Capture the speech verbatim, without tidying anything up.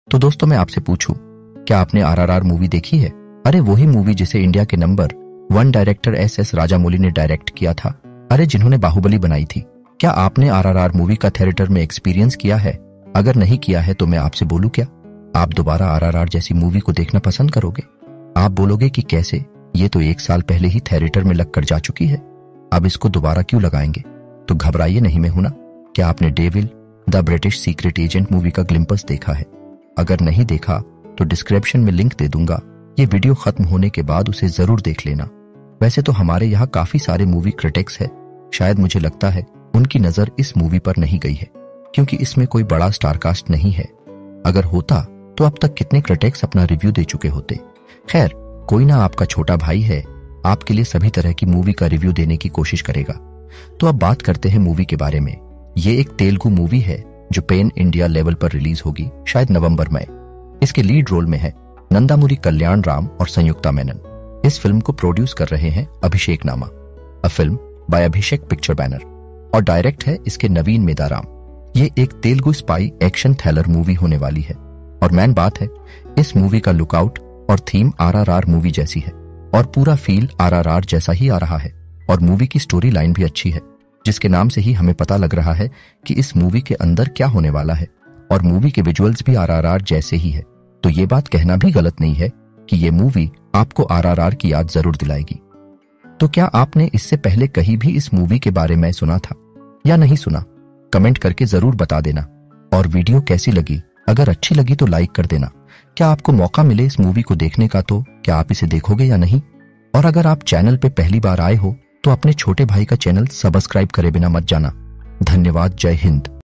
तो दोस्तों मैं आपसे पूछूं, क्या आपने आरआरआर मूवी देखी है? अरे वही मूवी जिसे इंडिया के number one director S S Rajamouli ने डायरेक्ट किया था। अरे जिन्होंने बाहुबली बनाई थी। क्या आपने आरआरआर मूवी का थिएटर में एक्सपीरियंस किया है? अगर नहीं किया है तो मैं आपसे बोलूं क्या, आप दोबारा आरआरआर जैसी मूवी को देखना पसंद करोगे? आप बोलोगे कि कैसे, ये तो एक साल पहले ही थिएटर में लग कर जा चुकी है, अब इसको दोबारा क्यों लगाएंगे? तो घबराइए नहीं, मैं हूं ना। क्या आपने Devil the British secret agent movie का ग्लिम्पस देखा है? अगर नहीं देखा तो डिस्क्रिप्शन में लिंक दे दूंगा, ये वीडियो खत्म होने के बाद उसे जरूर देख लेना। वैसे तो हमारे यहाँ काफी सारे मूवी क्रिटिक्स है, शायद मुझे लगता है उनकी नजर इस मूवी पर नहीं गई है, क्योंकि इसमें कोई बड़ा स्टारकास्ट नहीं है। अगर होता तो अब तक कितने क्रिटिक्स अपना रिव्यू दे चुके होते। खैर कोई ना, आपका छोटा भाई है, आपके लिए सभी तरह की मूवी का रिव्यू देने की कोशिश करेगा। तो अब बात करते हैं मूवी के बारे में। ये एक तेलुगु मूवी है जो पैन इंडिया लेवल पर रिलीज होगी शायद नवंबर में। इसके लीड रोल में है नंदामुरी कल्याण राम और संयुक्ता मेनन। इस फिल्म को प्रोड्यूस कर रहे हैं Abhishek Nama, a film by Abhishek picture banner, और डायरेक्ट है इसके नवीन मेदाराम। ये एक Telugu spy action thriller movie होने वाली है, और मेन बात है इस मूवी का लुकआउट और थीम आरआरआर मूवी जैसी है, और पूरा फील आरआरआर जैसा ही आ रहा है। और मूवी की स्टोरी लाइन भी अच्छी है, जिसके नाम से ही हमें पता लग रहा है कि इस मूवी के अंदर क्या होने वाला है, और मूवी के विजुअल्स भी आरआरआर जैसे ही है। तो ये बात कहना भी गलत नहीं है कि ये मूवी आपको आरआरआर की याद जरूर दिलाएगी। तो क्या आपने इससे पहले कहीं भी इस मूवी के बारे में सुना था या नहीं सुना? कमेंट करके जरूर बता देना। और वीडियो कैसी लगी? अगर अच्छी लगी तो लाइक कर देना। क्या आपको मौका मिले इस मूवी को देखने का तो क्या आप इसे देखोगे या नहीं? और अगर आप चैनल पे पहली बार आए हो तो अपने छोटे भाई का चैनल सब्सक्राइब करे बिना मत जाना। धन्यवाद। जय हिंद।